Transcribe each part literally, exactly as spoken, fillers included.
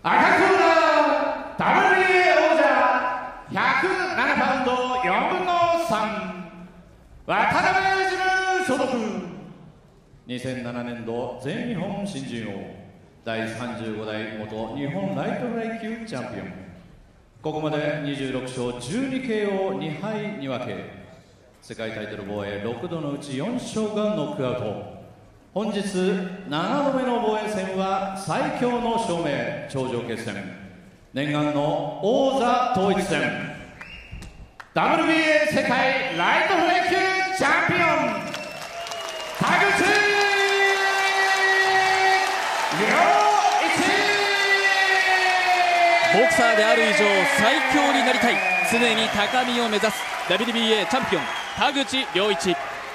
赤コーナー ダブリュービーエー 王者ひゃくななパウンドよんぶんのさん渡辺ジム所属にせんななねん度全日本新人王だいさんじゅうご代元日本ライトフライ級チャンピオン。ここまでにじゅうろくしょうじゅうにケーオーにはいに分け世界タイトル防衛ろくどのうちよんしょうがノックアウト。本日ななどめの防衛戦は最強の証明頂上決戦念願の王座統一戦 ダブリュービーエー 世界ライトフライ級チャンピオン田口ボクサーである以上最強になりたい、常に高みを目指す ダブリュービーエー チャンピオン田口良一。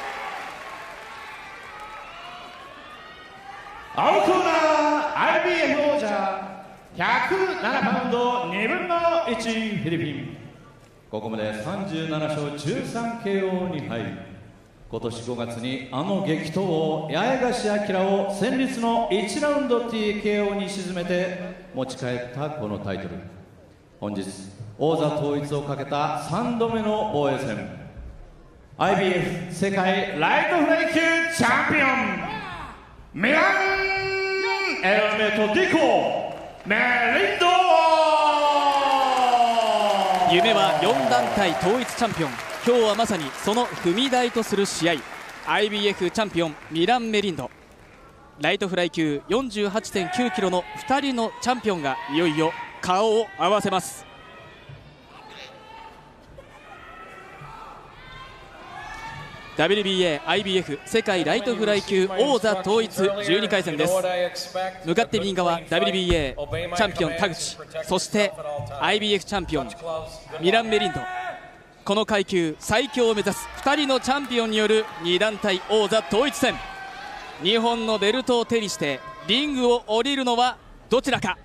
青コーナー アイビーエフ 王者ひゃくななパウンドにぶんのいちフィリピン。ここまでさんじゅうななしょうじゅうさんケーオーにはい。今年ごがつにあの激闘王八重樫東を戦慄のいちラウンド ティーケーオー に沈めて持ち帰ったこのタイトル。本日王座統一をかけたさんどめの防衛戦 アイビーエフ 世界ライトフライ級チャンピオンミランエルメトディコメリンド。 夢はよんだんたい統一チャンピオン。今日はまさにその踏み台とする試合。 アイビーエフ チャンピオンミラン・メリンド、ライトフライ級 よんじゅうはちてんきゅうキロのふたりのチャンピオンがいよいよ顔を合わせます。ダブリュービーエー アイビーエフ 世界ライトフライ級王座統一じゅうにかい戦です。向かって右側 ダブリュービーエー チャンピオン田口、そして アイビーエフ チャンピオンミラン・メリンド。この階級最強を目指すふたりのチャンピオンによるにだんたい王座統一戦。にほんのベルトを手にしてリングを降りるのはどちらか。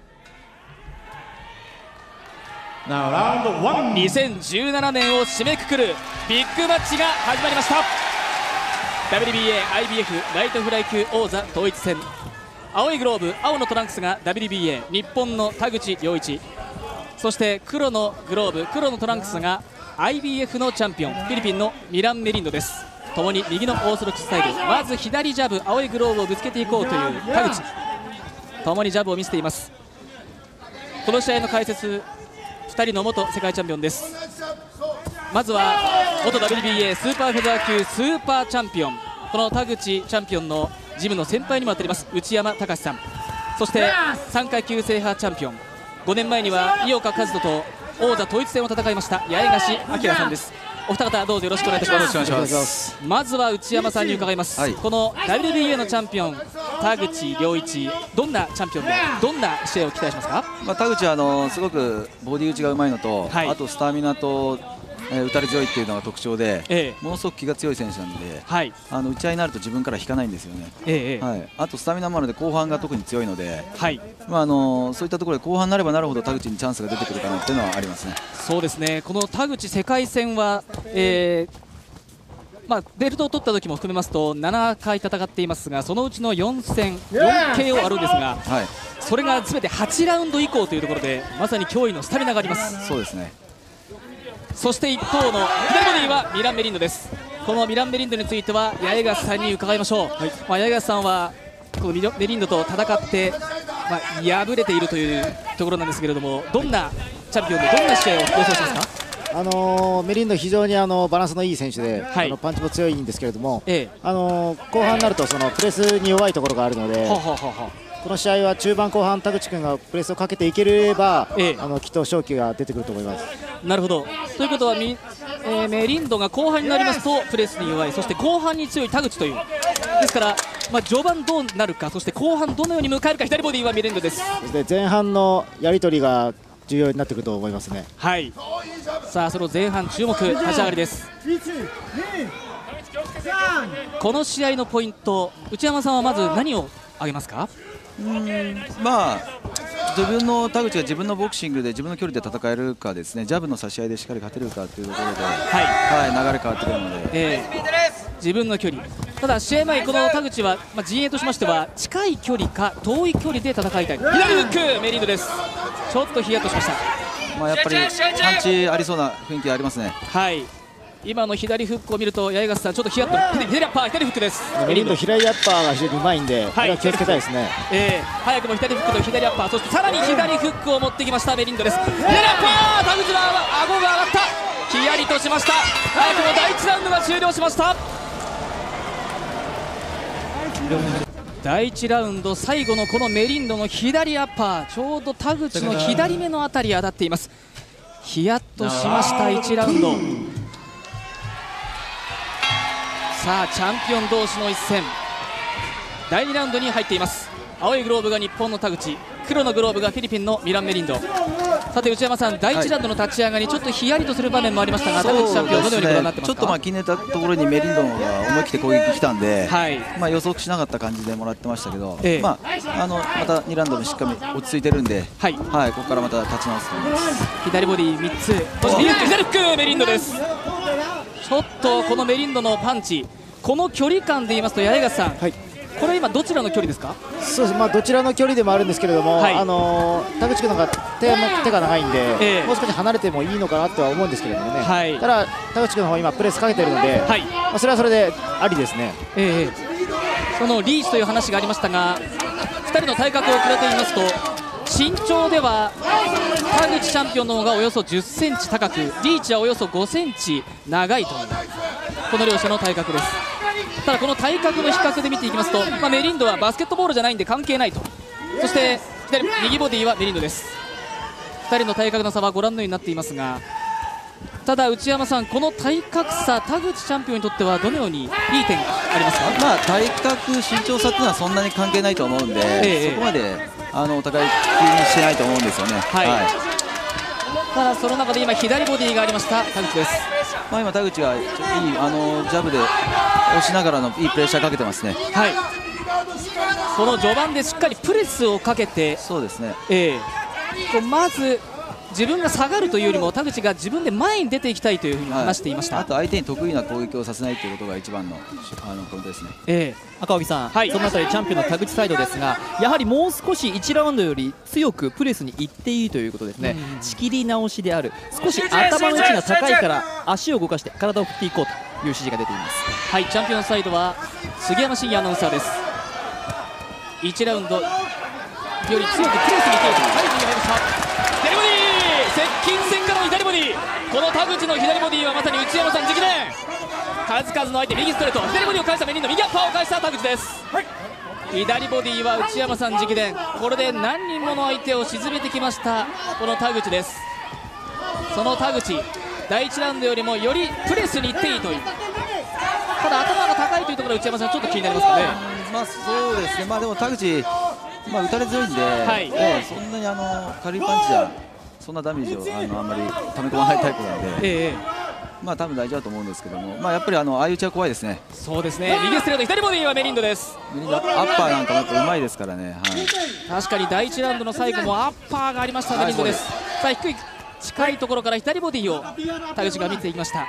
にせんじゅうななねんを締めくくるビッグマッチが始まりました。 ダブリュービーエー アイビーエフ ライトフライ級王座統一戦。青いグローブ青のトランクスが ダブリュービーエー 日本の田口良一、そして黒のグローブ黒のトランクスが アイビーエフ のチャンピオンフィリピンのミラン・メリンドです。ともに右のオーソドックススタイル、まず左ジャブ青いグローブをぶつけていこうという田口、ともにジャブを見せています。この試合の解説ふたりの元世界チャンピオンです。まずは元 ダブリュービーエー スーパーフェザー級スーパーチャンピオン、この田口チャンピオンのジムの先輩にもあたります内山隆さん、そしてさんかい級制覇チャンピオン、ごねんまえには井岡一翔と王座統一戦を戦いました八重樫明さんです。お二方どうぞよろしくお願いいたします。まずは内山さんに伺います、はい、この ダブリュービーエー のチャンピオン田口良一、どんなチャンピオンでどんな試合を期待しますか。 まあ、田口はあのすごくボディ打ちがうまいのと、はい、あとスタミナと、えー、打たれ強いっていうのが特徴で、ええ、ものすごく気が強い選手なんで、はい、あの打ち合いになると自分から引かないんですよね、ええはい、あとスタミナもあるので後半が特に強いので、はいまあ、あのそういったところで後半になればなるほど田口にチャンスが出てくるかなっていうのはありますね。 そうですね、この田口世界戦は、えーまあ、ベルトを取った時も含めますとななかい戦っていますが、そのうちのよん戦よんケーオー あるんですが、はい、それが全てはちラウンド以降というところでまさに驚異のスタミナがあります。 そうですね。 そして一方の左ボディはミラン・メリンドです。このミラン・メリンドについては八重樫さんに伺いましょう、はいまあ、八重樫さんはこのメリンドと戦って、まあ、敗れているというところなんですけれども、どんなチャンピオンでどんな試合を予想しますか。 あのー、メリンド非常にあのバランスのいい選手で、はい、あのパンチも強いんですけれども、ええあのー、後半になるとそのプレスに弱いところがあるので、ははははこの試合は中盤後半田口君がプレスをかけていければ、ええ、あのきっと勝機が出てくると思います。 なるほど。ということはミ、えー、メリンドが後半になりますとプレスに弱い、そして後半に強い田口という、ですから、まあ、序盤どうなるか、そして後半どのように迎えるか。左ボディはメリンドです。 で前半のやり取りが重要になってくると思いますね。 はい。さあその前半注目立ち上がりです。この試合のポイント、内山さんはまず何を挙げますか。 うんまあ自分の田口が自分のボクシングで自分の距離で戦えるかですね、ジャブの差し合いでしっかり勝てるかというところで、はいはい、流れ変わってくるので、えー自分の距離。ただ試合前この田口は、まあ、陣営としましては近い距離か遠い距離で戦いたい。左フックメリンドです。ちょっとヒヤッとしました。 まあやっぱりパンチありそうな雰囲気ありますね。 はい、今の左フックを見ると八重樫さんちょっとヒヤッと左アッパー左フックです。 メリンド左アッパーが非常にうまいんで、これは気をつけたいですね。 えー、早くも左フックと左アッパー、そしてさらに左フックを持ってきましたメリンドです。左アッパー、田口の顎が上がった。ヒヤリとしました。早くもだいいちラウンドが終了しました。だいいちラウンド最後のこのメリンドの左アッパー、ちょうど田口の左目のあたり当たっています。ヒヤッとしましたいちラウンド。さあチャンピオン同士の一戦、だいにラウンドに入っています。青いグローブが日本の田口、黒のグローブがフィリピンのミラン・メリンド。さて内山さん、だいいちラウンドの立ち上がり、ちょっとヒヤリとする場面もありましたが、田口チャンピオンどのようにご覧になってますか。 ちょっとまあ気に入ったところにメリンドの方が思い切って攻撃来たんで、はい、まあ予測しなかった感じでもらってましたけど、ええ、まああのまたにラウンドもしっかり落ち着いてるんで、はい、はい、ここからまた立ち直すと思います。 左ボディみっつ、そして左フックメリンドです。ちょっとこのメリンドのパンチ、この距離感で言いますと八重樫さん、はい、これ今どちらの距離ですか。 そうです、まあ、どちらの距離でもあるんですけれども、はい、あのー、田口君の方が 手, 手が長いんで、えー、もう少し離れてもいいのかなとは思うんですけれどもね、はい、ただ田口君の方は今プレスかけているので、はい、まあ、それはそれでありですね。 えー、そのリーチという話がありましたが、ふたりの体格を比べてみますと身長では田口チャンピオンの方がおよそじゅっセンチ高く、リーチはおよそごセンチ長いというこの両者の体格です。ただこの体格の比較で見ていきますと、まあ、メリンドはバスケットボールじゃないんで関係ないと。そして左右ボディはメリンドです。ふたりの体格の差はご覧のようになっていますが、ただ内山さん、この体格差、田口チャンピオンにとってはどのようにいい点がありますか。 まあ体格身長差というのはそんなに関係ないと思うんで、ええ、そこまであのお互い気にしてないと思うんですよね。はい、はい、 ただその中で今左ボディがありました田口です。 まあ今田口がいいあのジャブで押しながらのいいプレッシャーかけてますね。 はい、その序盤でしっかりプレスをかけて、 そうですね、 えー、まず自分が下がるというよりも田口が自分で前に出ていきたいというふうに話していました。 はい、あと相手に得意な攻撃をさせないということが一番のあのポイントですね。 えー、赤帯さん、はい、そのあたりチャンピオンの田口サイドですが、やはりもう少しいちラウンドより強くプレスに行っていいということですね。仕切り直しである、少し頭の位置が高いから足を動かして体を振っていこうという指示が出ています。 はい、チャンピオンサイドは杉山真也アナウンサーです。いちラウンドより強くプレスに行っているというサイドに入りました。左ボディ接近戦からの左ボディ、この田口の左ボディはまさに内山さん直伝。数々の相手、右ストレート、左ボディを返したメリンド、右アッパーを返した田口です。はい、左ボディは内山さん直伝。これで何人もの相手を沈めてきましたこの田口です。その田口、だいいちラウンドよりもよりプレスに行っていいという、ただ頭が高いというところで内山さんちょっと気になりますかね。 まあそうですね、まあでも田口、まあ、打たれ強いんで、はい、えー、そんなにあの軽いパンチじゃそんなダメージをあのあんまり溜め込まないタイプなんで、えー、まあ多分大丈夫だと思うんですけども、まあやっぱりあの相打ちは怖いですね。 そうですね、右ストレート左ボディはメリンドです。 メリンドアッパーなんかもやっぱうまいですからね。はい、 確かにだいいちラウンドの最後もアッパーがありましたメリンドです。さあ低い近いところから左ボディを田口が見ていきました。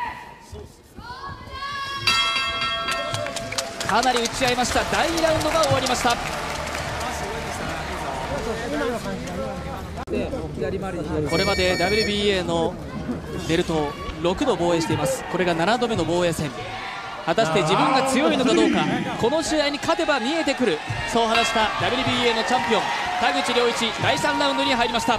かなり打ち合いました。だいにラウンドが終わりました。これまで ダブリュービーエー のベルトをろくど防衛しています。これがななどめの防衛戦。果たして自分が強いのかどうか、この試合に勝てば見えてくる、そう話した ダブリュービーエー のチャンピオン田口良一、だいさんラウンドに入りました。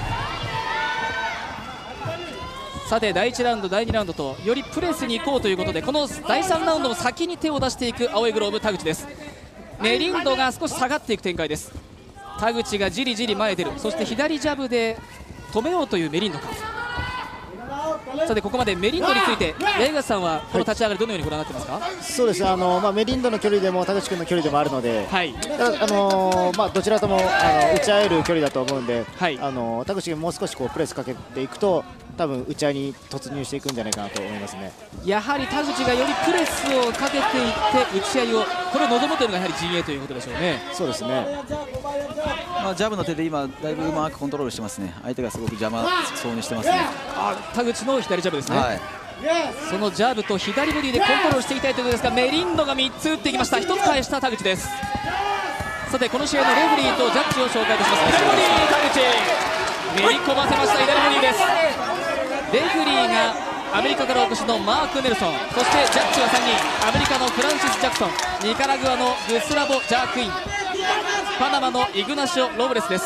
さてだいいちラウンドだいにラウンドとよりプレスに行こうということで、このだいさんラウンドも先に手を出していく青いグローブ田口です。メリンドが少し下がっていく展開です。田口がじりじり前へ出る、そして左ジャブで止めようというメリンドか。さてここまでメリンドについて八重樫さんはこの立ち上がりどのようにご覧になってますか。はい、 そうですね、あの、まあ、メリンドの距離でも田口君の距離でもあるので、はい、ただあのーまあ、どちらともあの打ち合える距離だと思うんで、はい、あの田口君もう少しこうプレスかけていくと多分打ち合いに突入していくんじゃないかなと思いますね。 やはり田口がよりプレスをかけていって打ち合いをこれを望むというのがやはり陣営ということでしょうね。 そうですね。 まあ、ジャブの手で今だいぶうまくコントロールしてますね。相手がすごく邪魔そうにしてますね。 あ、田口の左ジャブですね、はい、そのジャブと左ボディでコントロールしていきたいということですが、メリンドがみっつ打っていきました。ひとつ返した田口です。さてこの試合のレフェリーとジャッジを紹介いたします。左ボディ田口めり込ませました。左ボディです。レフェリーがアメリカからお越しのマーク・ネルソン、そしてジャッジはさんにん、アメリカのフランシス・ジャクソン、ニカラグアのグスラボ・ジャークイン、パナマのイグナシオ・ロブレスです。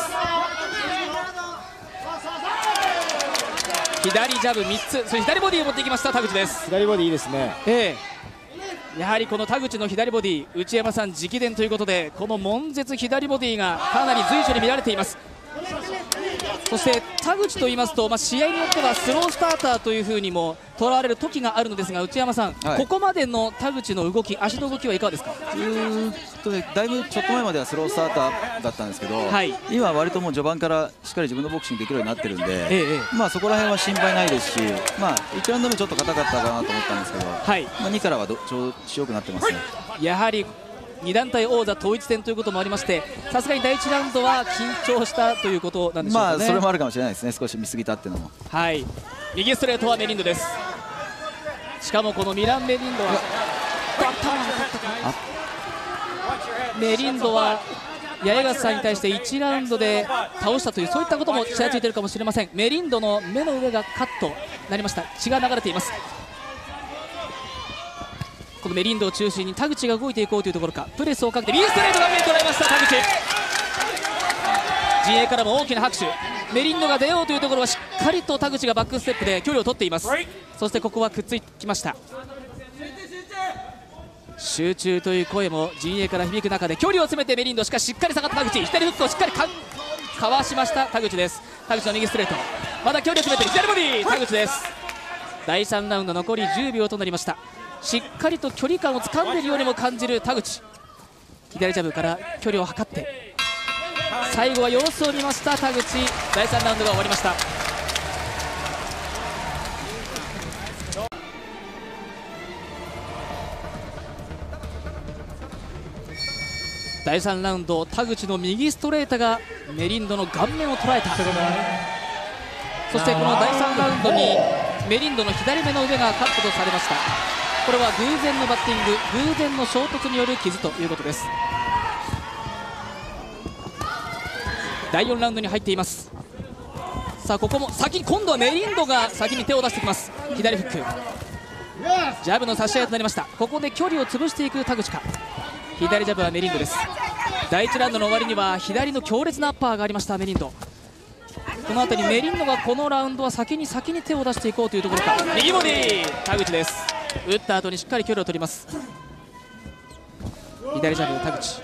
左ジャブみっつ、そして左ボディを持っていきました田口です。 左ボディいいですね。 ええ、やはりこの田口の左ボディ、内山さん直伝ということで、この悶絶左ボディがかなり随所に見られています。そして田口と言いますと、まあ、試合によってはスロースターターというふうにも捉われる時があるのですが、内山さん、はい、ここまでの田口の動き、足の動きはいかがですか？ うーんとね、だいぶちょっと前まではスロースターターだったんですけど、はい、今は割ともう序盤からしっかり自分のボクシングできるようになってるんで、ええ、まあそこら辺は心配ないですし、まあいちラウンド目ちょっと硬かったかなと思ったんですけど、はい、まあにからはど調子よくなってますね。 やはりに団体王座統一戦ということもありまして、さすがにだいいちラウンドは緊張したということなんでしょうかね。 まあそれもあるかもしれないですね、少し見過ぎたっていうのも。 はい、右ストレートはメリンドです。しかもこのミラン・メリンドはメリンドは八重樫さんに対していちラウンドで倒したという、そういったこともちらついているかもしれません。メリンドの目の上がカットなりました。血が流れています。このメリンドを中心に田口が動いていこうというところか、プレスをかけて右ストレートが目に捉えました田口。陣営からも大きな拍手。メリンドが出ようというところはしっかりと田口がバックステップで距離を取っています。そしてここはくっついてきました。集中という声も陣営から響く中で距離を詰めてメリンド、しかししっかり下がった田口、左フックをしっかりかかわしました田口です。田口の右ストレート、まだ距離を詰めて左ボディ田口です。だいさんラウンド残りじゅうびょうとなりました。しっかりと距離感を掴んでいるようにも感じる田口、左ジャブから距離を測って最後は様子を見ました田口。だいさんラウンドが終わりました。だいさんラウンド、田口の右ストレートがメリンドの顔面を捉えた。そしてこのだいさんラウンドにメリンドの左目の上がカットとされました。これは偶然のバッティング、偶然の衝突による傷ということです。だいよんラウンドに入っています。さあここも先に今度はメリンドが先に手を出してきます。左フック、ジャブの差し合いとなりました。ここで距離を潰していく田口か。左ジャブはメリンドです。だいいちラウンドの終わりには左の強烈なアッパーがありましたメリンド。この辺りメリンドがこのラウンドは先に先に手を出していこうというところか。右ボディ田口です。打った後にしっかり距離を取ります。左ジャブ田口、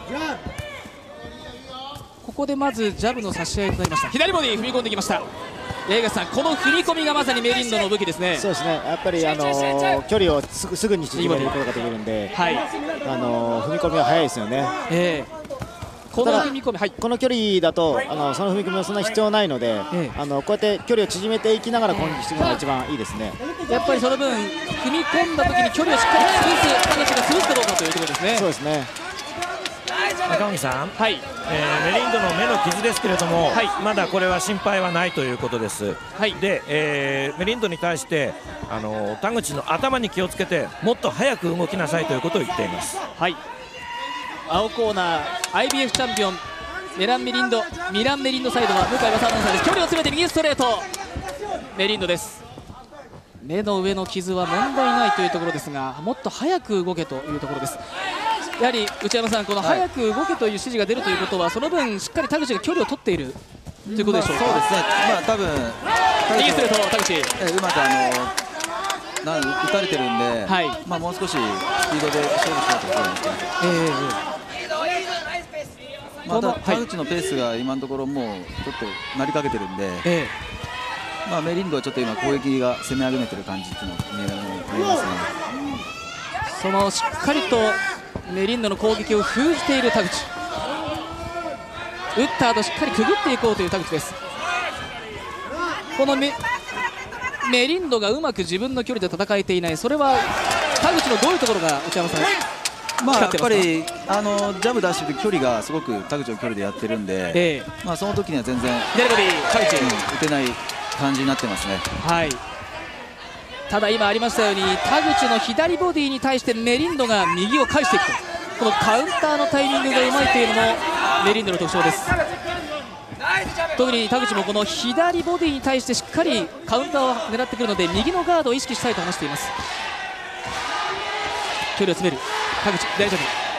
ここでまずジャブの差し合いとなりました。左ボディ踏み込んできました。八重樫さん、この踏み込みがまさにメリンドの武器ですね。 そうですね、やっぱり、あのー、距離をすぐすぐに縮めることができるんで、はい、あのー、踏み込みは速いですよね。えーこの踏み込み、はい、 この距離だとあのその踏み込みはそんな必要ないので、ええ、あのこうやって距離を縮めていきながら攻撃していくのが一番いいですね。 やっぱりその分踏み込んだ時に距離をしっかり潰す田口が潰すかどうかというところですね。 そうですね。 赤荻さん、はい、えー、メリンドの目の傷ですけれども、はい、まだこれは心配はないということです。はい、で、えー、メリンドに対してあの田口の頭に気をつけてもっと早く動きなさいということを言っています。 はい、青コーナー アイビーエフ チャンピオンメランメリンドミランメリンドサイドは向井正アナウンサーです。距離を詰めて右ストレートメリンドです。目の上の傷は問題ないというところですが、もっと早く動けというところです。やはり内山さん、この早く動けという指示が出るということは、その分しっかり田口が距離を取っているということでしょうか。 まあ、そうですね、まあ、多分右ストレート田口、 えうまくあのなん打たれてるんで、はい、まあ、もう少しスピードで勝負しようということなんですけど、えーまた田口のペースが今のところもうちょっとなりかけてるんで、えーまあ、メリンドはちょっと今攻撃が攻め上げてる感じっていうのが見えますね。 そのしっかりとメリンドの攻撃を封じている田口、打った後しっかりくぐっていこうという田口です。この メ, メリンドがうまく自分の距離で戦えていない、それは田口のどういうところが内山さんまあやっぱりあのジャブ出してる距離がすごく田口の距離でやってるんで、えー、まあその時には全然左ボディ田口、 うん、打てない感じになってますね。 はい。ただ今ありましたように田口の左ボディに対してメリンドが右を返していくと、このカウンターのタイミングがうまいというのもメリンドの特徴です。特に田口もこの左ボディに対してしっかりカウンターを狙ってくるので右のガードを意識したいと話しています。距離を詰める田口、大丈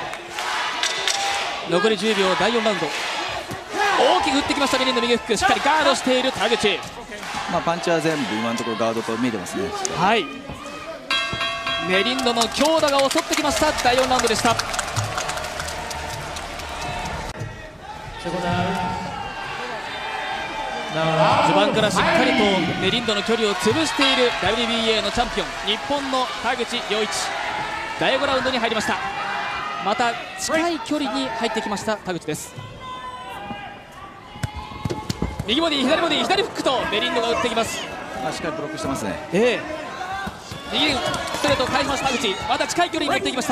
夫。残りじゅうびょう、だいよんラウンド。大きく打ってきましたメリンド右フック、しっかりガードしている田口。 まあパンチは全部今のところガードと見えてますね。 はい、メリンドの強打が襲ってきましただいよんラウンドでした。序盤からしっかりとメリンドの距離を潰している ダブリュービーエー のチャンピオン日本の田口良一、だいごラウンドに入りました。また近い距離に入ってきました田口です。右ボディ左ボディ左フックとメリンドが打ってきます。 あ、しっかりブロックしてますね。 ええ、右ストレートを返しました田口、また近い距離に持っていきました。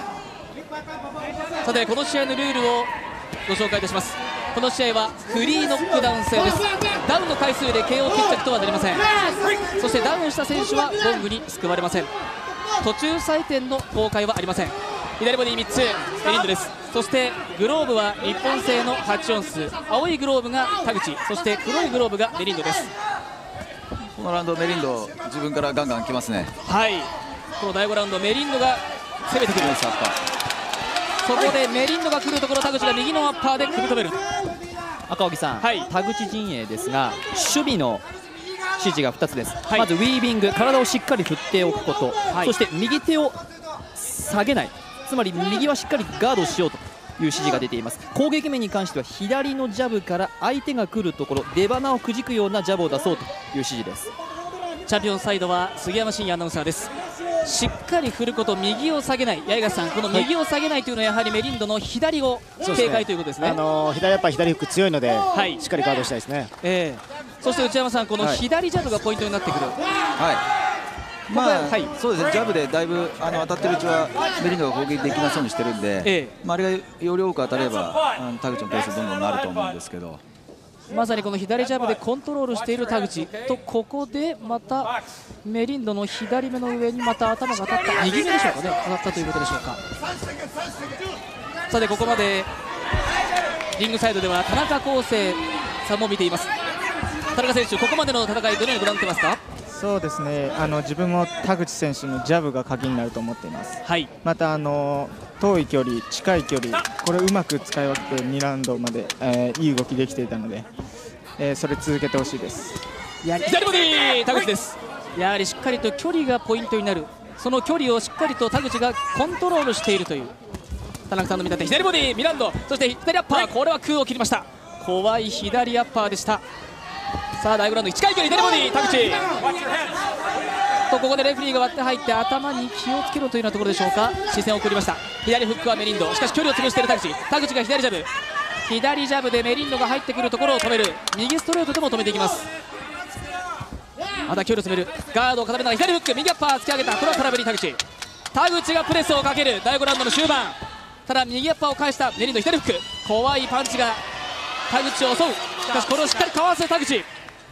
さてこの試合のルールをご紹介いたします。この試合はフリーノックダウン制です。ダウンの回数で ケーオー 決着とはなりません。そしてダウンした選手はゴングに救われません。途中採点の公開はありません。左ボディみっつメリンドです。そしてグローブは日本製のはちオンス、青いグローブが田口、そして黒いグローブがメリンドです。 このラウンドメリンド自分からガンガン来ますね。 はい、このだいごラウンドメリンドが攻めてくる。そこでメリンドが来るところ田口が右のアッパーで組み止める。 赤荻さん、はい、田口陣営ですが守備の指示がふたつです、はい、まずウィービング、体をしっかり振っておくこと、はい、そして右手を下げない、つまり右はしっかりガードをしようという指示が出ています。攻撃面に関しては左のジャブから相手が来るところ出鼻をくじくようなジャブを出そうという指示です。 チャンピオンサイドは杉山真也アナウンサーです。しっかり振ること、右を下げない、八重樫さん、この右を下げないというのはやはりメリンドの左を警戒ということですね。 あのー、左やっぱ左フック強いので、はい、しっかりガードしたいですね。 えー、そして内山さん、この左ジャブがポイントになってくる。 はい、まあ、はい、そうですね、ジャブでだいぶあの当たってるうちはメリンドが攻撃できなそうにしてるんで、ええ、まあ、あれがより多く当たればあの田口のペースどんどんなると思うんですけど、 まさにこの左ジャブでコントロールしている田口と、ここでまたメリンドの左目の上にまた頭が当たった、右目でしょうかね、当たったということでしょうか。さてここまでリングサイドでは田中康生さんも見ています。田中選手、ここまでの戦いどのようにご覧になってますか？ そうですね、あの自分も田口選手のジャブが鍵になると思っています、はい、またあの遠い距離、近い距離、これをうまく使い分けてにラウンドまで、えー、いい動きできていたので、えー、それ続けてほしいです。 や左ボディ田口です。やはりしっかりと距離がポイントになる、その距離をしっかりと田口がコントロールしているという田中さんの見立て。左ボディミランド、そして左アッパー、これは空を切りました。怖い左アッパーでした。さあだいごラウンド、近い距離左ボディ田口と、ここでレフェリーが割って入って頭に気をつけろというようなところでしょうか。視線を送りました。左フックはメリンド、しかし距離を潰している田口。田口が左ジャブ、左ジャブでメリンドが入ってくるところを止める。右ストレートでも止めていきます。また距離を詰める、ガードを固めながら左フック、右アッパー突き上げた、これは空振り田口。田口がプレスをかけるだいごラウンドの終盤。ただ右アッパーを返したメリンド、左フック、怖いパンチが田口を襲う。しかしこれをしっかりかわす田口。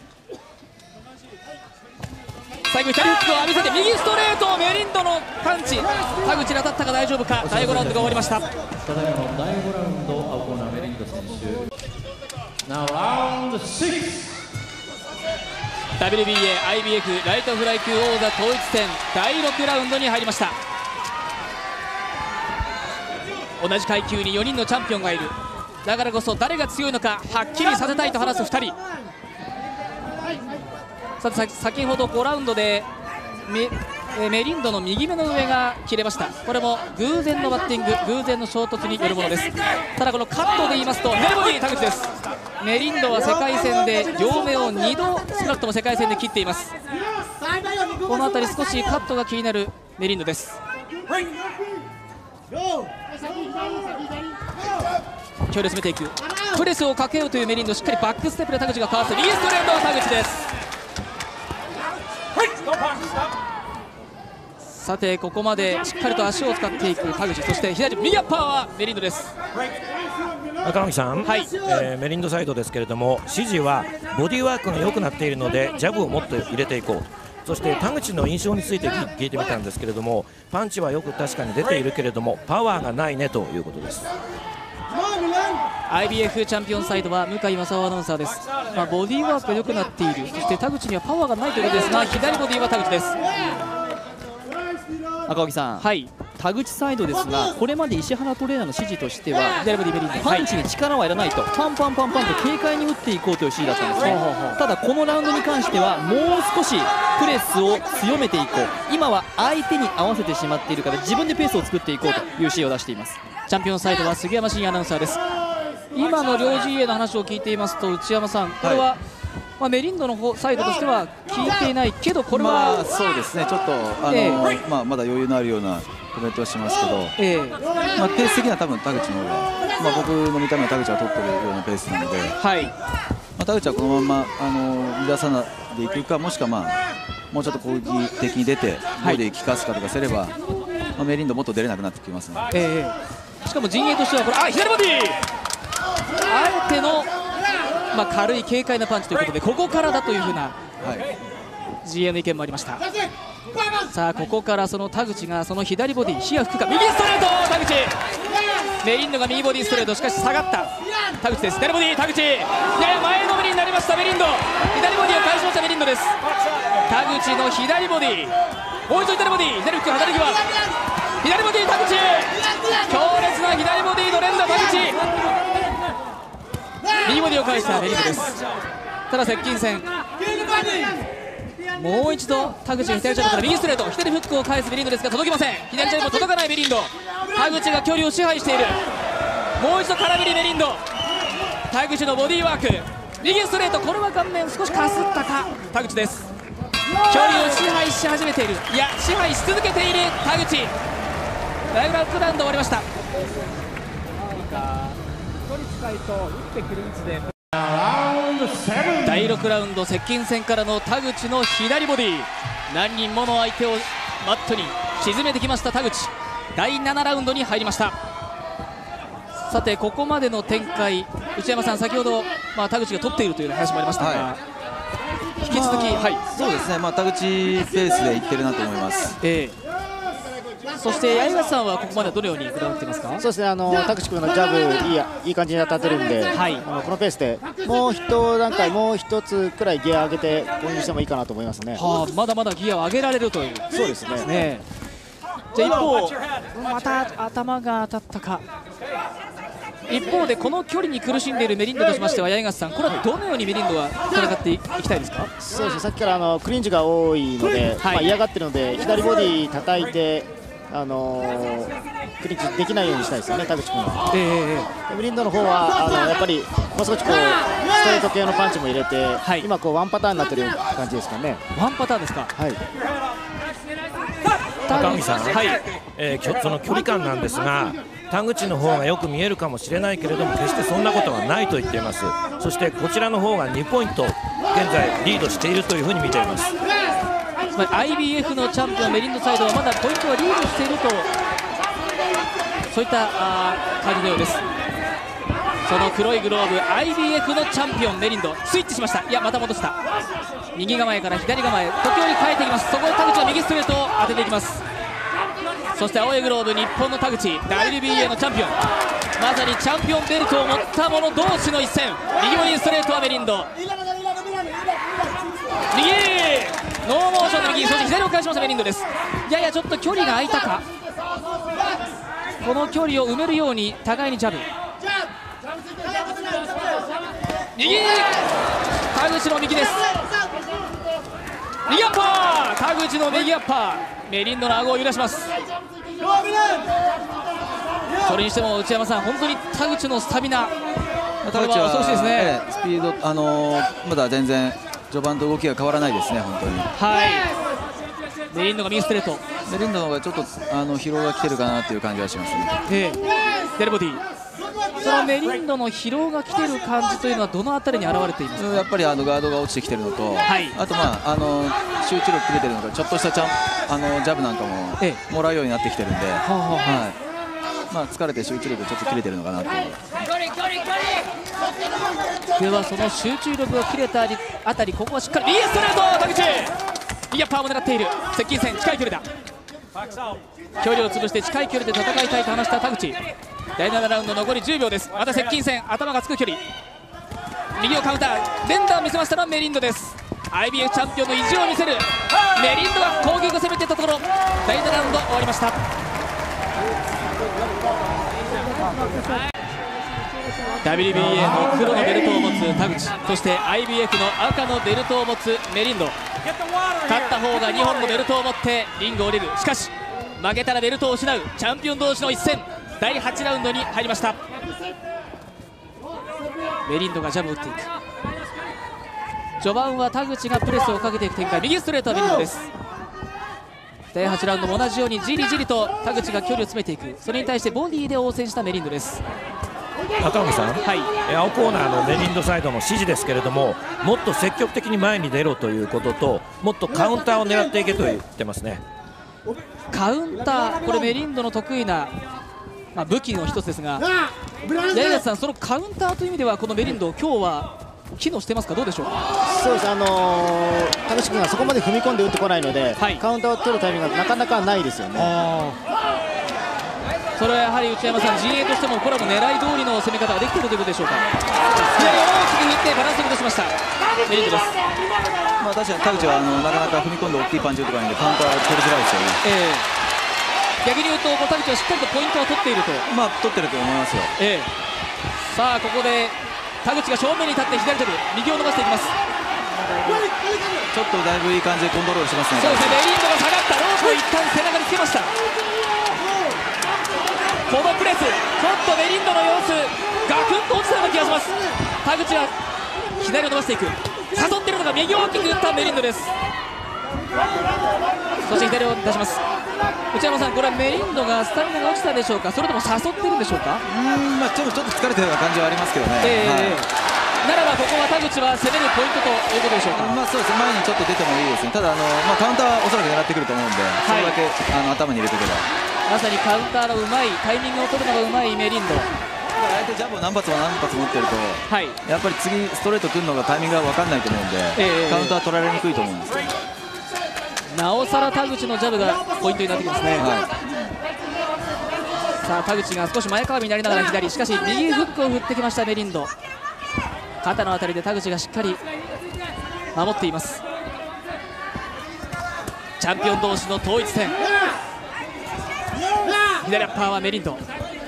最後左フックを浴びせて右ストレート、メリンドのパンチ、田口に当たったか大丈夫か。だいごラウンドが終わりました。ただいまのだいごラウンド青コーナーメリンド選手。Now round six。ダブリュービーエー アイビーエフ ライトフライ級王座統一戦だいろくラウンドに入りました。同じ階級によにんのチャンピオンがいる。だからこそ誰が強いのかはっきりさせたいと話すふたり。さて先ほどごラウンドで メ, メリンドの右目の上が切れました。これも偶然のバッティング、偶然の衝突によるものです。ただこのカットで言いますと左ボディ田口です。メリンドは世界戦で両目をにど少なくとも世界戦で切っています。この辺り少しカットが気になるメリンドです。距離を詰めていく、プレスをかけようというメリンド、しっかりバックステップで田口がかわす。右ストレート田口です。 さてここまでしっかりと足を使っていく田口、そして左右アッパーはメリンドです。 赤巻さん、はい、えー、メリンドサイドですけれども、指示はボディーワークが良くなっているのでジャブをもっと入れていこう、そして田口の印象について聞いてみたんですけれども、パンチはよく確かに出ているけれどもパワーがないねということです。 アイビーエフ チャンピオンサイドは向井正夫アナウンサーです。まあ、ボディーワークが良くなっている、そして田口にはパワーがないということですが、左ボディは田口です。 赤荻さん、はい、田口サイドですが、これまで石原トレーナーの指示としては左ボディメリンド、パンチに力はいらないと、パンパンパンパンと軽快に打っていこうという指示だったんですね。ただこのラウンドに関してはもう少しプレスを強めていこう、今は相手に合わせてしまっているから自分でペースを作っていこうという指示を出しています。 チャンピオンサイドは杉山真也アナウンサーです。今の両陣営の話を聞いていますと、内山さん、これは、はい、まあ、メリンドの方サイドとしては聞いていないけど、これは、 まあ、そうですね、ちょっとあの、えーまあ、まだ余裕のあるようなコメントはしますけど、えーまあ、ペース的には多分田口の方が、まあ、僕の見た目は田口が取ってるようなペースなので、はい、まあ、田口はこのままあの離さないでいくか、もしくは、まあ、もうちょっと攻撃的に出てボディ効かすかとかすれば、はい、まあ、メリンドもっと出れなくなってきますね。えー、しかも陣営としてはこれ、あ、左ボディあえての、まあ、軽い軽快なパンチということで、ここからだというふうな ジーエー の意見もありました。さあここからその田口がその左ボディ視野吹くか、右ストレート田口、メリンドが右ボディストレート、しかし下がった田口です。左ボディ田口、やや前のめりになりましたメリンド、左ボディを返しましたメリンドです。田口の左ボディ、もう一度左ボディ、左フック働きは左ボディ田口、強烈な左ボディの連打田口、右ボディを返したメリンドです。ただ接近戦、もう一度田口が左ジャブから右ストレート、左フックを返すメリンドですが届きません。左ジャブも届かないメリンド、田口が距離を支配している。もう一度空振りメリンド、田口のボディーワーク、右ストレート、これは顔面少しかすったか田口です。距離を支配し始めている、いや支配し続けている田口。だいぶラウンドラウンド終わりました。だいろくラウンド接近戦からの田口の左ボディ、何人もの相手をマットに沈めてきました田口。だいななラウンドに入りました。さてここまでの展開、内山さん、先ほど、まあ、田口が取っているという話もありましたが、はい、引き続き、まあ、はい、 そうですね、まあ、田口ペースでいってるなと思います。えーそして八重樫さんはここまでどのように伺っていますか。 そうですね、あの田口君のジャブいいいい感じに当たってるんで、はい、あのこのペースでもう一段階、もう一つくらいギア上げて攻撃してもいいかなと思いますね。 はあ、まだまだギアを上げられるという。 そうですね。ね、 じゃあ一方、また頭が当たったか。一方でこの距離に苦しんでいるメリンドとしましては、八重樫さん、これはどのようにメリンドは戦っていきたいですか。 そうですね、さっきからあのクリンチが多いので、はい、まあ、嫌がってるので左ボディ叩いて、あのー、クリンチできないようにしたいですよね、田口君は。えー、メリンドの方はあのやっぱりもう少しこうストレート系のパンチも入れて、はい、今こうワンパターンになってる感じですかね。 ワンパターンですか。はい。 赤荻さん、はい、えー、その距離感なんですが、田口の方がよく見えるかもしれないけれども決してそんなことはないと言っています。そしてこちらの方がにポイント現在リードしているというふうに見ています。 つまり アイビーエフ のチャンピオンメリンドサイドはまだポイントはリードしていると、そういったあ感じのようです。その黒いグローブ アイビーエフ のチャンピオンメリンドスイッチしました。いやまた戻した、右構えから左構え時折変えていきます。そこで田口は右ストレートを当てていきます。そして青いグローブ日本の田口 ダブリュービーエー のチャンピオン、まさにチャンピオンベルトを持った者同士の一戦。右ボディストレートはメリンド、右ノーモーションの右、そして左を返しましたメリンドです。ややちょっと距離が空いたか、この距離を埋めるように互いにジャブ、右田口の右です。右アッパー、田口の右アッパー、メリンドの顎を揺らします。それにしても内山さん、本当に田口のスタミナ、 田口は恐ろしいですね。スピード、あのー、まだ全然序盤と動きが変わらないですね、本当に。はい。 メリンドが右ストレート。 メリンドの方がちょっとあの疲労が来てるかなという感じがしますね。 ええ、デルボディ。 そのメリンドの疲労が来ている感じというのはどのあたりに現れていますか？ やっぱりあのガードが落ちてきているのと、はい、あと、まあ、あの集中力切れてるのか、ちょっとしたちゃんあのジャブなんかももらうようになってきてるんで、はい、まあ、疲れて集中力ちょっと切れてるのかなと。 ではその集中力が切れたあたり、ここはしっかり右ストレート、田口右アッパーを狙っている。接近戦、近い距離だ。距離を潰して近い距離で戦いたいと話した田口。だいななラウンド残りじゅうびょうです。また接近戦、頭がつく距離、右をカウンター、連打を見せましたのはメリンドです。 アイビーエフ チャンピオンの意地を見せるメリンドが攻撃を攻めていったところ、だいななラウンド終わりました。ダブリュービーエー の黒のベルトを持つ田口、そして アイビーエフ の赤のベルトを持つメリンド。勝った方がにほんのベルトを持ってリングを降りる。しかし負けたらベルトを失うチャンピオン同士の一戦、だいはちラウンドに入りました。メリンドがジャブを打っていく。序盤は田口がプレスをかけていく展開、右ストレートはメリンドです。だいはちラウンドも同じようにじりじりと田口が距離を詰めていく。それに対してボディで応戦したメリンドです。 赤荻さん、はい、青コーナーのメリンドサイドの指示ですけれども、もっと積極的に前に出ろということと、もっとカウンターを狙っていけと言ってますね。 カウンター、これメリンドの得意な、まあ、武器の一つですが、八重樫さん、そのカウンターという意味ではこのメリンド、今日は機能してますか、どうでしょうか。 そうです、あのー、田口君がそこまで踏み込んで打ってこないので、はい、カウンターを取るタイミングがなかなかないですよね。 それはやはり内山さん、陣営としてもこれはもう狙い通りの攻め方ができているということでしょうか。左を大きく振ってバランスを落としましたメリンドです。 まあ確かに田口はあのなかなか踏み込んで大きいパンチ打ってこないのでカウンターは取りづらいですよね。えー、逆に言うと田口はしっかりとポイントを取っていると、 まあ取ってると思いますよ。 えー、さあここで田口が正面に立って左手で右を伸ばしていきます。 ちょっとだいぶいい感じでコントロールしてますね。 そうですね、メリンドが下がったロープを一旦背中につけました。このプレス、ちょっとメリンドの様子ガクンと落ちたような気がします。田口は左を伸ばしていく、誘っているのが右を大きく打ったメリンドです。そして左を出します。内山さん、これはメリンドがスタミナが落ちたでしょうか、それとも誘ってるんでしょうか。 うーん、まあちょっとちょっと疲れてるような感じはありますけどね。 えーはい、ならばここは田口は攻めるポイントということでしょうか。 まあそうです、前にちょっと出てもいいですね。ただあの、まあ、カウンターはおそらく狙ってくると思うんで、それだけ、はい、あの頭に入れておけば、 まさにカウンターのうまい、タイミングを取るのがうまいメリンド。 相手ジャブを何発も何発も打ってると、はい、やっぱり次ストレート来るのがタイミングが分かんないと思うんで、えー、カウンター取られにくいと思うんですよ。 なおさら田口のジャブがポイントになってきますね。はい、さあ田口が少し前かがみになりながら左、しかし右フックを振ってきましたメリンド。肩のあたりで田口がしっかり守っています。チャンピオン同士の統一戦、左アッパーはメリンド。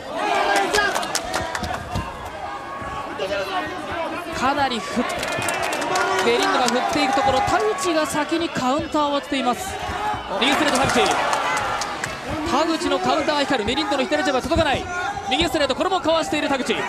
かなり振っメリンドが振っていくところ、田口が先にカウンターを当てています。右ストレート田口、田口のカウンターが光る。メリンドの左ジャブは届かない。右ストレート、これもかわしている田口。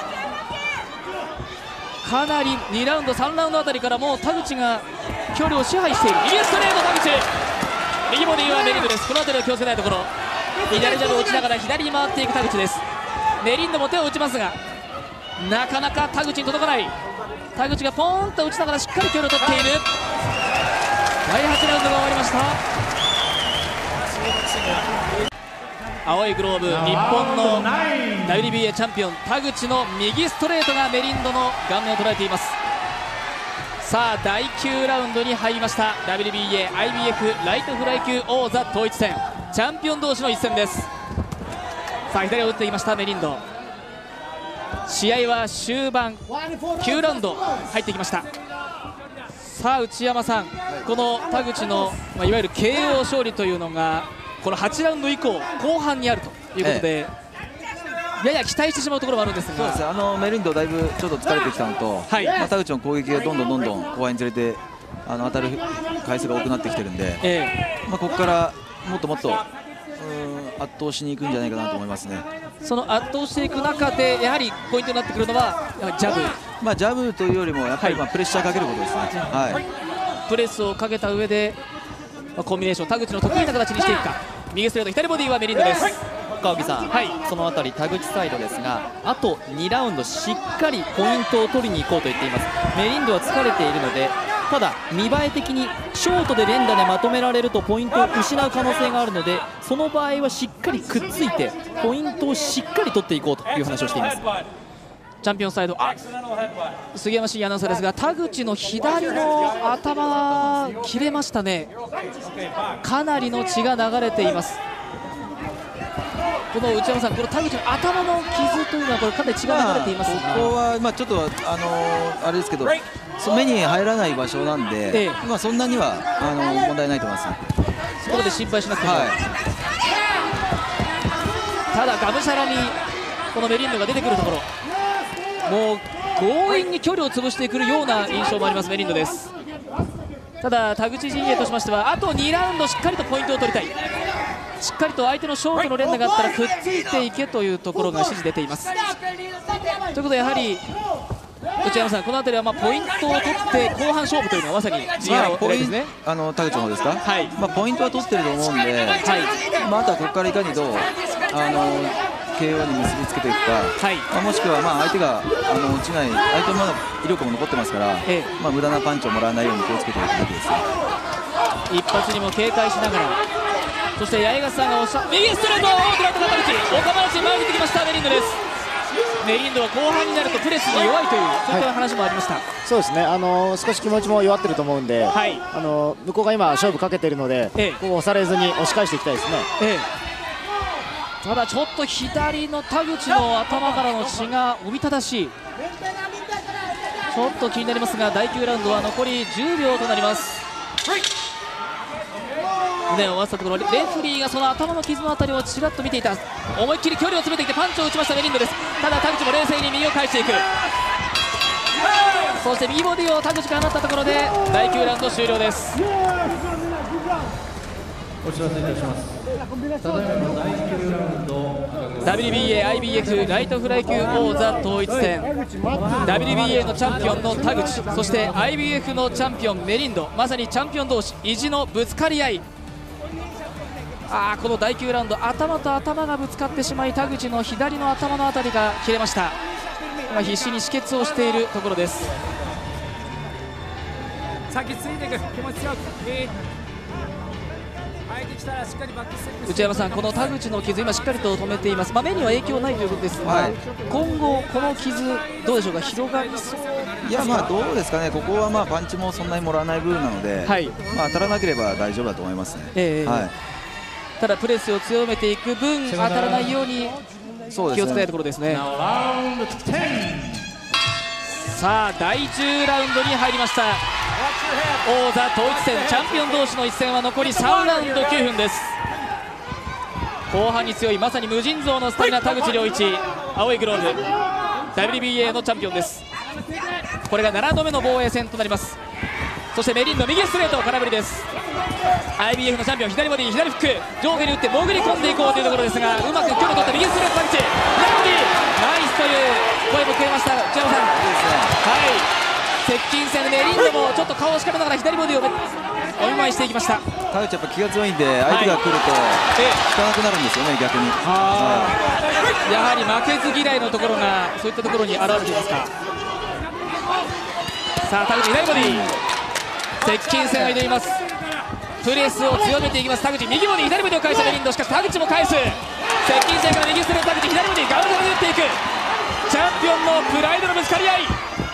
かなりにラウンドさんラウンドあたりからもう田口が距離を支配している。右ストレート田口、右ボディはメリンドです。この辺りを気をつけたいところ。左ジャブを打ちながら左に回っていく田口です。メリンドも手を打ちますがなかなか田口に届かない。田口がポーンと打ちながらしっかり距離を取っている。だいはちラウンドが終わりました。青いグローブ、日本の ダブリュービーエー チャンピオン田口の右ストレートがメリンドの顔面を捉えています。さあだいきゅうラウンドに入りました。 ダブリュービーエー アイビーエフ ライトフライ級王座統一戦、チャンピオン同士の一戦です。さあ左を打っていましたメリンド。試合は終盤きゅうラウンド入ってきました。さあ内山さん、この田口の、まあ、いわゆる ケーオー 勝利というのがこのはちラウンド以降後半にあるということで、ええ、やや期待してしまうところもあるんですが、 そうです、あのメリンドだいぶちょっと疲れてきたのと、はい、まあ、田口の攻撃がどんどんどんどん後半につれてあの当たる回数が多くなってきてるんで、ええ、まあ、ここからもっともっと圧倒しに行くんじゃないかなと思いますね。 その圧倒していく中でやはりポイントになってくるのはジャブ、 まあ、ジャブというよりもやっぱりまあプレッシャーかけることですね。はいはい、 プレスをかけた上でコンビネーション、田口の得意な形にしていくか。右ストレート左ボディはメリンドです。 川木さん、はい、そのあたり田口サイドですが、あとにラウンドしっかりポイントを取りに行こうと言っています。メリンドは疲れているので、ただ見栄え的にショートで連打でまとめられるとポイントを失う可能性があるので、その場合はしっかりくっついてポイントをしっかり取っていこうという話をしています。 チャンピオンサイド、杉山真也アナウンサーですが、田口の左の頭切れましたね。かなりの血が流れています。この内山さん、この田口の頭の傷というのはこれかなり血が流れていますが、 まあ、ここはまあちょっとあのー、あれですけど、目に入らない場所なんで、ええ、まあそんなにはあのー、問題ないと思います。 そこで心配しなくても、はい、ただがむしゃらにこのメリンドが出てくるところ、もう強引に距離を潰してくるような印象もありますメリンドです。ただ田口陣営としましてはあとにラウンドしっかりとポイントを取りたい、しっかりと相手のショートの連打があったらくっついていけというところが指示出ています。ということでやはり内山さん、この辺りはまあポイントを取って後半勝負というのはまさに陣営の狙いですね。 あの田口の方ですか、はい、まあポイントは取ってると思うんで、はい、まあ、あとはここからいかにどうあのケーオー に結びつけていくか、はい、まあ、もしくはまあ相手があの落ちない、相手もまだ威力も残ってますから、ええ、まあ無駄なパンチをもらわないように気をつけていくべきですね。 一発にも警戒しながら、そして八重樫さんがおっしゃ右ストレート、グラウンド肩口、岡林に前に出てきましたメリンドです。メリンドは後半になるとプレスに弱いというそういった話もありました。はい、 そうですね、あのー、少し気持ちも弱ってると思うんで、はい、あのー、向こうが今勝負かけているので、ええ、ここ押されずに押し返していきたいですね。ええ、 ただちょっと左の田口の頭からの血がおびただしい、ちょっと気になりますが、だいきゅうラウンドは残りじゅうびょうとなります。胸を合わせたところ、レフリーがその頭の傷のあたりをちらっと見ていた。思いっきり距離を詰めてきてパンチを打ちましたメリンドです。ただ田口も冷静に右を返していく。そして右ボディを田口が放ったところでだいきゅうラウンド終了です。 お知らせいたします。ただいまのだいきゅうラウンドダブリュービーエー アイビーエフ ライトフライ級王座統一戦、 ダブリュービーエー のチャンピオンの田口、そして アイビーエフ のチャンピオンメリンド、まさにチャンピオン同士意地のぶつかり合い。あー、このだいきゅうラウンド頭と頭がぶつかってしまい、田口の左の頭のあたりが切れました。今必死に止血をしているところです。 先ついていく、気持ちよく、えー内山さん、この田口の傷、今しっかりと止めています。まあ、目には影響ないということですが、はい、今後、この傷、どうでしょうか、広がりそう。 いや、まあどうですかね、ここはまあパンチもそんなにもらわない部分なので、はい、まあ当たらなければ大丈夫だと思いますね。えーはい、 ただ、プレスを強めていく分、当たらないように気をつけたいところですね。さあ、だいじゅうラウンドに入りました。王座統一戦、チャンピオン同士の一戦は残りさんラウンドきゅうふんです。後半に強いまさに無尽蔵のスタミナ田口良一、青いグローブ ダブリュービーエー のチャンピオンです。これがななどめの防衛戦となります。そしてメリンド右ストレート空振りです。 アイビーエフ のチャンピオン、左ボディ左フック、上下に打って潜り込んでいこうというところですが、うまく距離を取って右ストレート田口、左ボディナイスという声も聞こえました。内山さん、はい接近戦でメリンドもちょっと顔をしかめながら左ボディをお見舞いしていきました。 田口やっぱ気が強いんで、相手が来ると引かなくなるんですよね、逆に。はやはり負けず嫌いのところがそういったところに現れていますか。さあ田口左ボディ接近戦を挑みます。プレスを強めていきます田口、右ボディ左ボディを返したメリンド、しかし田口も返す。接近戦から右ストレート田口、左ボディガムガムで打っていく。チャンピオンのプライドのぶつかり合い、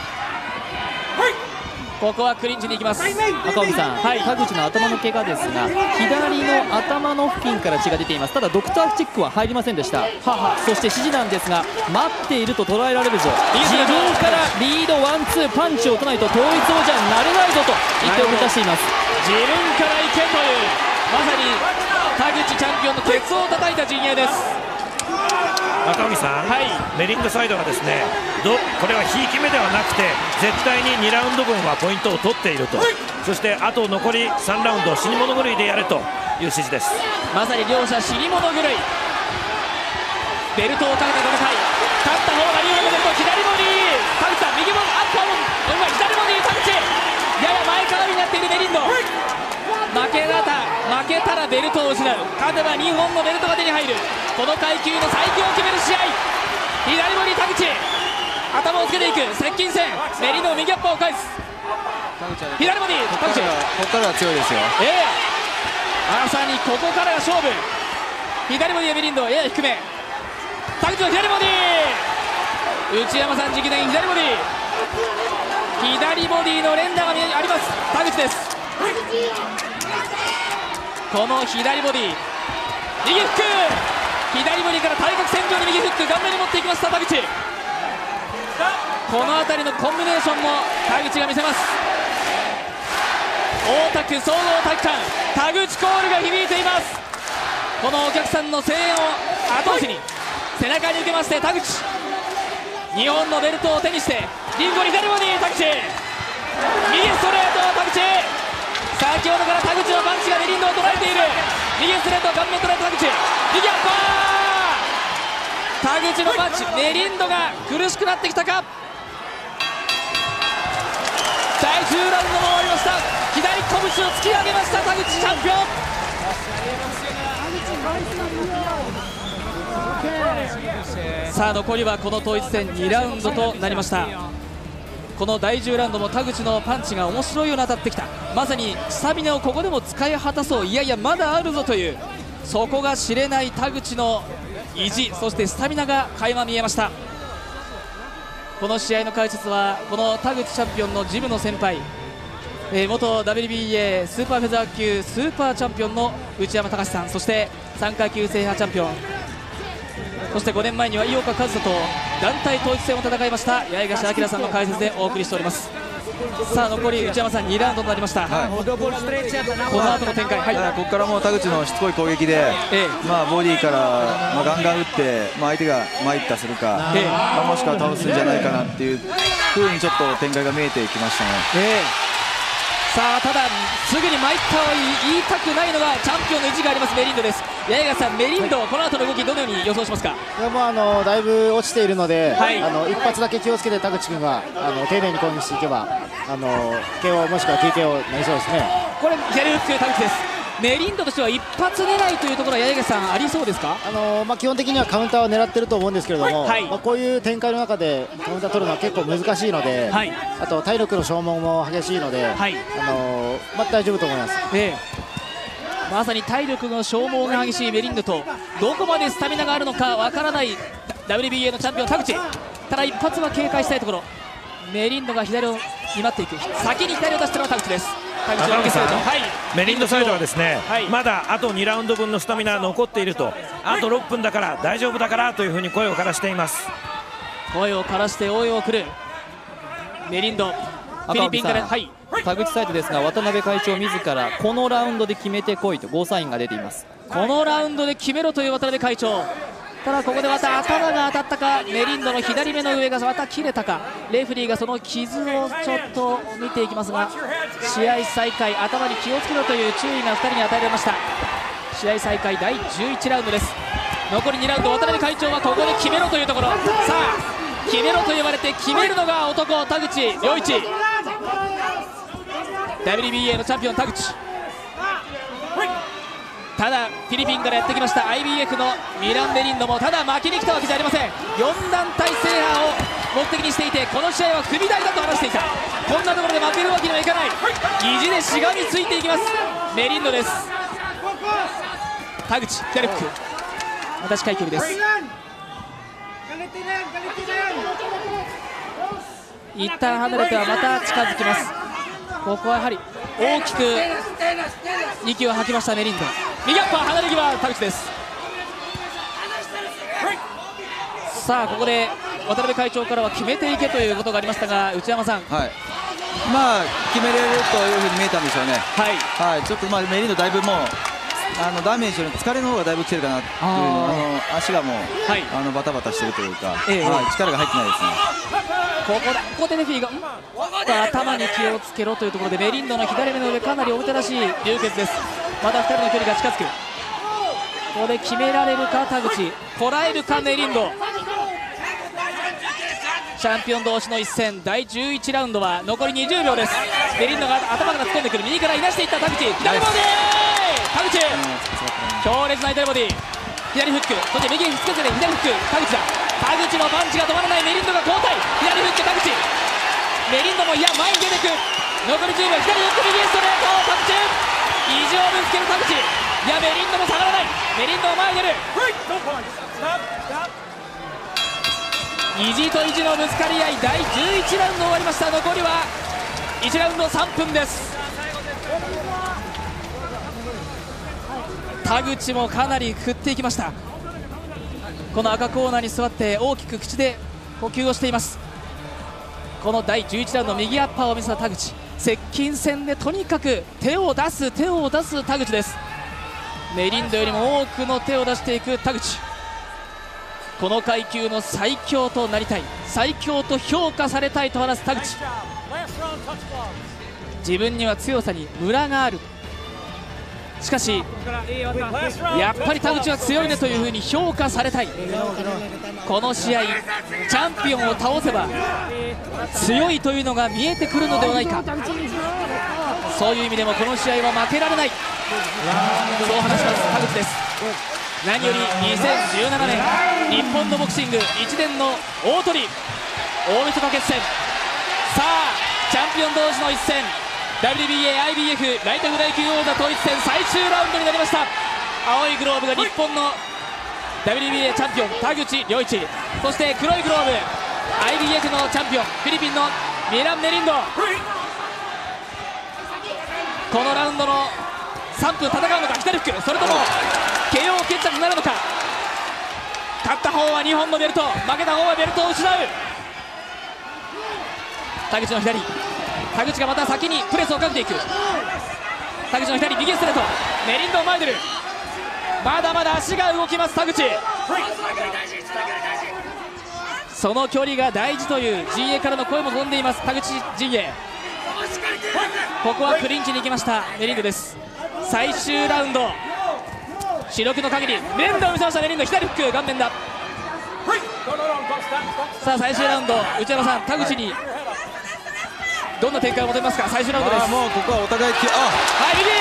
ここはクリンチに行きます。 赤荻さん、はい、田口の頭の怪我ですが、左の頭の付近から血が出ています。ただドクターチェックは入りませんでした。ははそして指示なんですが、待っていると捉えられるぞ、自分からリードワンツーパンチを打たないと統一王者になれないぞと言っており出しています。 自分から行けという、まさに田口チャンピオンのケツを叩いた陣営です。 赤荻さん、はい、メリンドサイドがですね、どこれはひいき目ではなくて絶対ににラウンド分はポイントを取っていると、そしてあと残りさんラウンド死に物狂いでやれという指示です。 まさに両者死に物狂い、ベルトをかけた戦い、勝った方がリードベルト、左ボディ田口さん、右ボディアッパーも今左ボディ田口、やや前かがみになっているメリンド、負け方負負けたらベルトを失う、勝てばにほんのベルトが手に入る、この階級の最強を決める試合。左ボディ田口、頭をつけていく接近戦、メリノ右アッパーを返す、左ボディ田口、 ここからは強いですよ。 ええ、まさにここからが勝負。左ボディメリンドやや低め、田口の左ボディ、内山さん直伝左ボディ、左ボディの連打があります田口です。この左ボディ、右フック、左ボディから対角線上に右フック、顔面に持っていきました田口。この辺りのコンビネーションも田口が見せます。大田区総合体育館、田口コールが響いています。このお客さんの声援を後押しに背中に受けまして田口、にほんのベルトを手にしてリンゴに左ボディ田口、右ストレート田口、先ほどから田口のパンチがメリンドを捉えている、右ストレート顔面捉えた田口、右アッパー、田口のパンチ、メリンドが苦しくなってきたか。だいじゅうラウンドも終わりました。左拳を突き上げました田口チャンピオン。さあ残りはこの統一戦にラウンドとなりました。このだいじゅうラウンドも田口のパンチが面白いように当たってきた。まさにスタミナをここでも使い果たそう、いやいやまだあるぞという、そこが知れない田口の意地、そしてスタミナが垣間見えました。この試合の解説はこの田口チャンピオンのジムの先輩、えー、元 ダブリュービーエー スーパーフェザー級スーパーチャンピオンの内山隆さん、そしてさん階級制覇チャンピオン、そしてごねんまえには井岡一翔と団体統一戦を戦いました八重樫明さんの解説でお送りしております。さあ残り内山さんにラウンドとなりました、はい、この後の展開、はい、 ここからもう田口のしつこい攻撃で、ええ、まあボディから、まあ、ガンガン打って、まあ、相手が参ったするか、ええ、まあ、もしくは倒すんじゃないかなっていうふうにちょっと展開が見えてきましたね。 ええ、さあただすぐに参ったを言いたくないのがチャンピオンの意地がありますメリンドです。八重樫さん、メリンド、はい、この後の動きどのように予想しますか。 いやもうあのだいぶ落ちているので、はい、あの一発だけ気をつけて田口君があの丁寧に攻撃していけばあの ケーオー もしくは ティーケーオー になりそうですね。 これ左フック田口です。メリンドとしては一発狙いというところは八重樫さんありそうですか。 あのまあ、基本的にはカウンターを狙っていると思うんですけれども、はい、まあ、こういう展開の中でカウンター取るのは結構難しいので、はい、あと体力の消耗も激しいので、はい、あのまあ、大丈夫と思います。 ええ、まさに体力の消耗が激しいメリンドとどこまでスタミナがあるのかわからない ダブリュービーエー のチャンピオン田口、ただ一発は警戒したいところ。メリンドが左を見舞っていく、先に左を出したのは田口です。田口の右ストレート、はい、 メリンドサイドはですね、はい、まだあとにラウンド分のスタミナ残っていると、あとろっぷんだから大丈夫だからというふうに声を枯らしています。 声を枯らして応援を送るメリンド、フィリピンから、はい、 田口サイドですが渡辺会長自らこのラウンドで決めてこいとゴーサインが出ています。 このラウンドで決めろという渡辺会長。ただここでまた頭が当たったか、メリンドの左目の上がまた切れたか、レフェリーがその傷をちょっと見ていきますが、試合再開、頭に気をつけろという注意がふたりに与えられました。試合再開だいじゅういちラウンドです。残りにラウンド、渡辺会長はここで決めろというところ。さあ決めろと言われて決めるのが男田口良一、 ダブリュービーエー のチャンピオン田口。ただフィリピンからやってきました アイビーエフ のミラン・メリンドもただ負けに来たわけじゃありません。よん団体制覇を目的にしていて、この試合は踏み台だと話していた。こんなところで負けるわけにはいかない、意地でしがみついていきますメリンドです。田口左フック、また近い距離です。一旦離れてはまた近づきます。ここはやはり大きく息を吐きましたメリンド。右アッパー離れ際田口です。さあここで渡辺会長からは決めていけということがありましたが、内山さん、 はい、まあ決めれるというふうに見えたんでしょうね。はい、はい、ちょっとまあメリンドだいぶもうあのダメージより疲れの方がだいぶ来てるかなっていう、あの足がもう、はい、あのバタバタしてるというか、ええ、はい、力が入ってないですね。 ここだ、ここでレフェリーが頭に気をつけろというところでメリンドの左目の上かなりおびただしい流血です。またふたりの距離が近づく。ここで決められるか田口、こらえるかメリンド。チャンピオン同士の一戦だいじゅういちラウンドは残りにじゅうびょうです。メリンドが頭から突っ込んでくる、右からいなしていった田口、左ボディ田口、強烈な左ボディ、左フック、そして右に突きつけて左フック、田口だ。田口のパンチが止まらない。メリンドが交代、左フック田口、メリンドもいや前に出てく。残りじゅうびょう、左フック右ストレート田口、意地をぶつける田口、いやメリンドも下がらない。メリンドも前に出る。意地と意地のぶつかり合い、だいじゅういちラウンド終わりました。残りはいちラウンドさんぷんです。田口もかなり振っていきました。この赤コーナーに座って大きく口で呼吸をしています。このだいじゅういちラウンド右アッパーを見せた田口、接近戦でとにかく手を出す手を出す田口です。メリンドよりも多くの手を出していく田口、この階級の最強となりたい、最強と評価されたいと話す田口。自分には強さにムラがある、しかしやっぱり田口は強いねというふうに評価されたい。この試合チャンピオンを倒せば強いというのが見えてくるのではないか、そういう意味でもこの試合は負けられない、そう話します田口です。何よりにせんじゅうななねん日本のボクシング一年の大トリ、大晦日決戦、さあチャンピオン同士の一戦、 ダブリュービーエー アイビーエフ ライトフライ級王座統一戦最終ラウンドになりました。青いグローブが日本の ダブリュービーエー チャンピオン田口良一、そして黒いグローブ アイビーエフ のチャンピオンフィリピンのミラン・メリンド。このラウンドのさんぷん戦うのか、左フック、それとも ケーオー 決着になるのか。勝った方はにほんのベルト、負けた方はベルトを失う。田口の左、田口がまた先にプレスをかけていく。田口の左右ストレート、メリンド前に出る。まだまだ足が動きます田口、その距離が大事という陣営からの声も飛んでいます田口陣営。ここはクリンチに行きましたメリンドです。最終ラウンド、視力の限りメリンドを見せました。メリンド左フック顔面だ。さあ最終ラウンド、内山さん田口にどんな展開を求めますか。最終ラウンドです。 もうここはお互いき、あ、 はい右、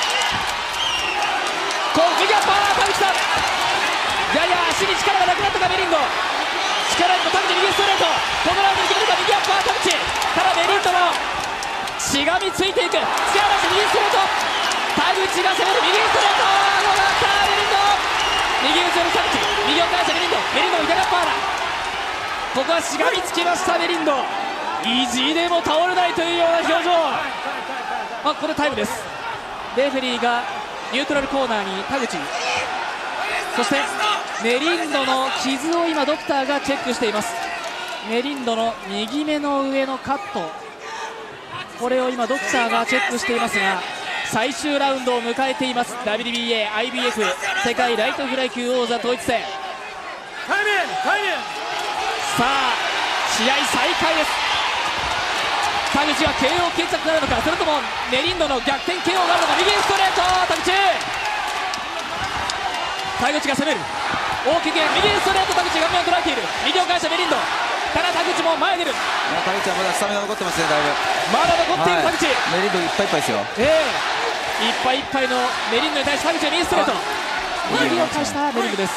こう右アッパー田口さん、やや足に力がなくなったかメリンド、力にも田口右ストレート、このラウンドに決めるか右アッパー田口、ただメリンドもしがみついていく、突き放して右ストレート、田口が攻める右ストレート、どうだったメリンド、右打ちの田口、右を返したメリンド、メリンドの左アッパーだ。ここはしがみつきましたメリンド、意地でも倒れないというような表情。あ、ここでタイムです。レフェリーがニュートラルコーナーに田口、そしてメリンドの傷を今ドクターがチェックしています。メリンドの右目の上のカット、これを今ドクターがチェックしていますが、最終ラウンドを迎えています ダブリュービーエー アイビーエフ 世界ライトフライ級王座統一戦。さあ試合再開です。田口は ケーオー 決着なるのか、それともメリンドの逆転 ケーオー があるのか。右ストレート田口、田口が攻める、大きく右ストレート、田口が顔面を捉えている、右を返したメリンド、ただ田口も前に出る。 田口はまだスタミナ残ってますね、だいぶまだ残っている田口、 はい、メリンドいっぱいいっぱいですよ。 ええー、いっぱいいっぱいのメリンドに対して田口は右ストレート、右を返したメリンドです。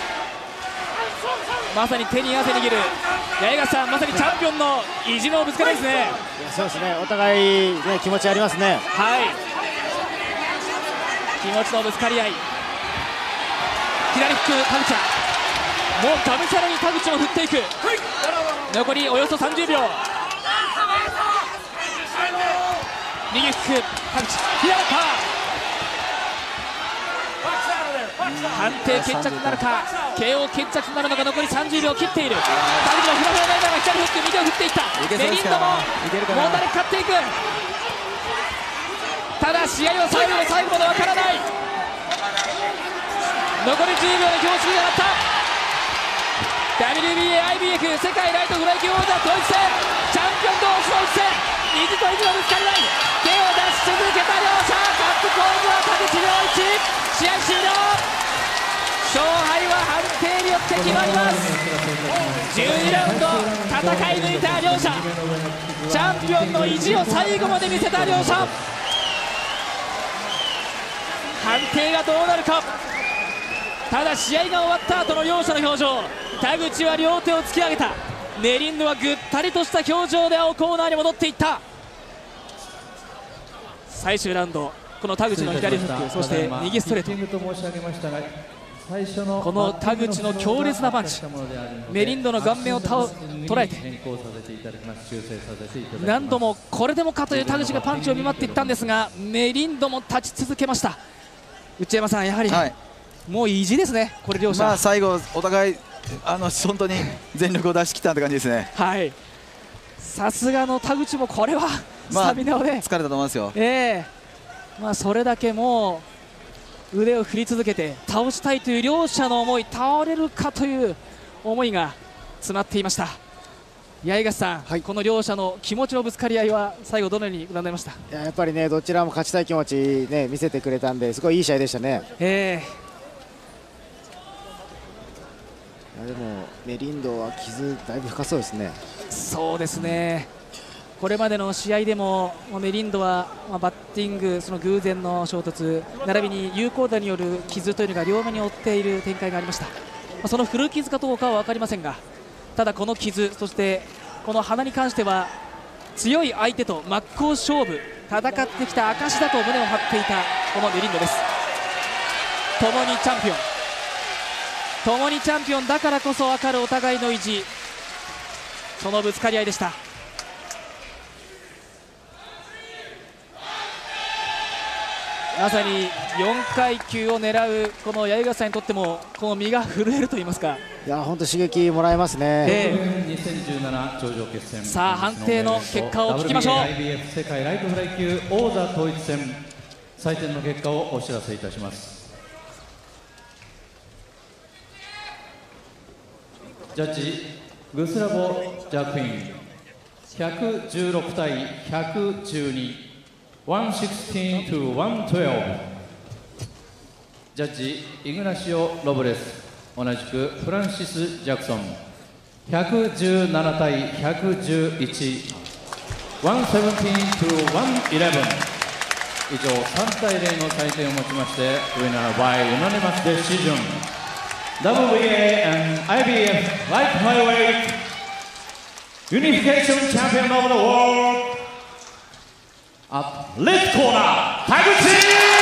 まさに手に汗握る、八重樫さん、まさにチャンピオンの意地のぶつかりですね。 そうですね、お互い、ね、気持ちありますね。 はい、気持ちのぶつかり合い、左フック田口はもうがむしゃらに田口を振っていく。残りおよそさんじゅうびょう、右フック田口、左パー、判定決着なるか、 ケーオー 決着なるのか。残りさんじゅうびょう切っている。田口はフラフラながら左フック右を振っていった。メリンドももたれかっていく。ただ試合は最後の最後までわからない。残りじゅうびょうで標識が鳴った。 ダブリュービーエー アイビーエフ 世界ライトフライ級王座統一戦、チャンピオン同士の一戦、意地と意地のぶつかり合い、手を出し続けた両者。カップコールは田口良一。試合終了、勝敗は判定によって決まります。じゅうにラウンド戦い抜いた両者、チャンピオンの意地を最後まで見せた両者。 判定がどうなるか。ただ試合が終わった後の両者の表情、田口は両手を突き上げた、メリンドはぐったりとした表情で青コーナーに戻っていった。最終ラウンド、この田口の左フック、そして右ストレート、この田口の強烈なパンチ、メリンドの顔面を捉えて、何度もこれでもかという田口がパンチを見舞っていったんですが、メリンドも立ち続けました。内山さん、やはり、はい、もう意地ですね、これ両者。 まあ最後お互いあの本当に全力を出し切ったって感じですね。 はい、さすがの田口もこれはスタミナをね、 まあ、疲れたと思いますよ。 えーまあ、それだけもう腕を振り続けて倒したいという両者の思い、倒れるかという思いが詰まっていました。八重樫さん、はい、この両者の気持ちのぶつかり合いは最後どのようにご覧になりました？ いや、やっぱりね、どちらも勝ちたい気持ち、ね、見せてくれたんで、すごいいい試合でしたね。 えー、いやでもメリンドは傷だいぶ深そうですね。 そうですね、これまでの試合でもメリンドはバッティング、その偶然の衝突並びに有効打による傷というのが両目に負っている展開がありました。その古傷かどうかは分かりませんが、ただこの傷、そしてこの鼻に関しては強い相手と真っ向勝負、戦ってきた証だと胸を張っていたこのメリンドです。共にチャンピオン、共にチャンピオンだからこそ分かるお互いの意地、そのぶつかり合いでした。まさによんかい級を狙うこの八重樫さんにとっても、この身が震えると言いますか、 いや本当刺激もらえますね。 えー、さあ判定の結果を聞きましょう。 ダブリュービーアイビーエフ 世界ライトフライ級王座統一戦採点の結果をお知らせいたします。ジャッジグスラボ・ジャクインひゃくじゅうろくたいひゃくじゅうに、ひゃくじゅうろく to ひゃくじゅうに。ジャッジイグナシオ・ロブレス、同じくフランシス・ジャクソンひゃくじゅうななたいひゃくじゅういち、ひゃくじゅうなな to ひゃくじゅういち。以上さんたいゼロの採点をもちまして、ウィナー by unanimous decisionダブリュービーエー and アイビーエフ Light Flyweight Unification Champion of the World at Left Corner 田口田口良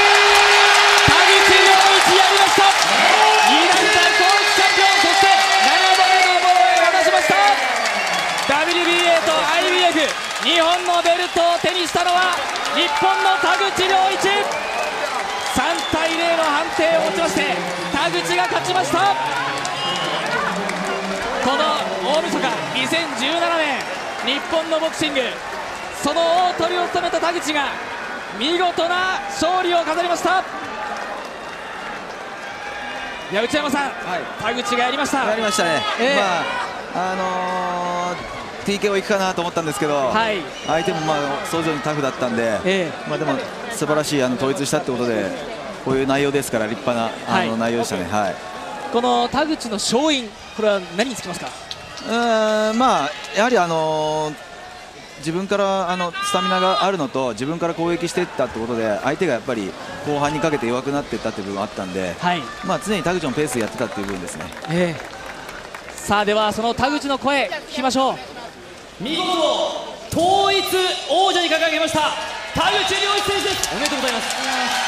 一やりました。にだんたい統一チャンピオン、そしてななどめの防衛を果たしました。 ダブリュービーエー と アイビーエフ 日本のベルトを手にしたのは日本の田口良一。さんたいゼロの判定をもちまして田口が勝ちました。この大晦日にせんじゅうななねん、日本のボクシング、その大トリを務めた田口が見事な勝利を飾りました。いや、内山さん、はい、田口がやりました。 やりましたね、えー、まああのー、ティーケーオー いくかなと思ったんですけど、はい、相手もまあ想像にタフだったんで、えー、まあでも素晴らしいあの統一したってことで、こういう内容ですから立派なあの内容でしたね。はい、 この田口の勝因、これは何につきますか？ うーん、まあやはりあのー自分からあのスタミナがあるのと、自分から攻撃していったってことで、相手がやっぱり後半にかけて弱くなっていったっていう部分があったんで、はい、まあ常に田口のペースでやってたっていう部分ですね。 えー、さあではその田口の声聞きましょう。見事統一王者に掲げました田口良一選手です。おめでとうございます。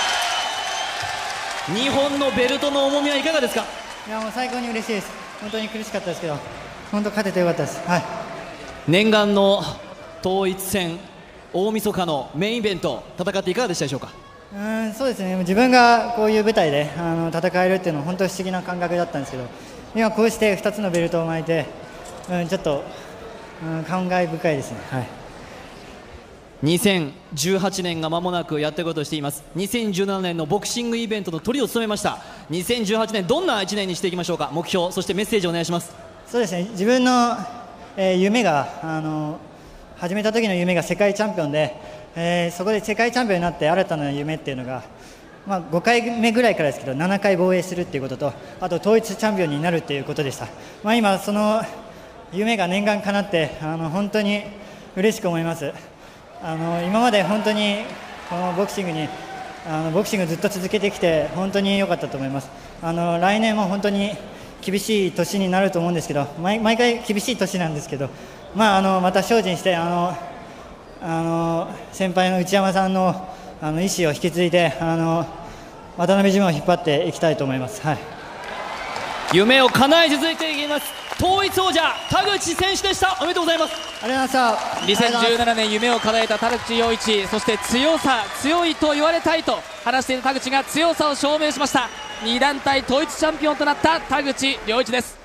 日本のベルトの重みはいかがですか？ いや、もう最高に嬉しいです。本当に苦しかったですけど、本当勝ててよかったです。はい、 念願の統一戦、大晦日のメインイベント、戦っていかがでしたでしょうか？ うん、そうですね、自分がこういう舞台であの戦えるっていうのは本当に不思議な感覚だったんですけど、今こうしてふたつのベルトを巻いて、うん、ちょっと、うん、感慨深いですね。はい、 にせんじゅうはちねんが間もなくやっていこうとしています。にせんじゅうななねんのボクシングイベントのトリを務めました。にせんじゅうはちねん、どんないちねんにしていきましょうか？目標、そしてメッセージをお願いします。 そうですね、自分の、えー、夢があの始めた時の夢が世界チャンピオンで、えー、そこで世界チャンピオンになって新たな夢っていうのが、まあ、ごかいめぐらいからですけどななかい防衛するっていうことと、あと統一チャンピオンになるっていうことでした。まあ、今その夢が念願かなってあの本当に嬉しく思います。あの今まで本当にこのボクシングにあのボクシングずっと続けてきて本当に良かったと思います。あの来年も本当に厳しい年になると思うんですけど、毎, 毎回厳しい年なんですけど、まあ、あのまた精進してあのあの先輩の内山さんのあの意思を引き継いであの渡辺ジムを引っ張っていきたいと思います。はい、 夢を叶え続いていきます統一王者田口選手でした。おめでとうございます。 ありがとうございました。 にせんじゅうななねん夢を叶えた田口陽一、そして強さ強いと言われたいと話している田口が強さを証明しました。に団体統一チャンピオンとなった田口陽一です。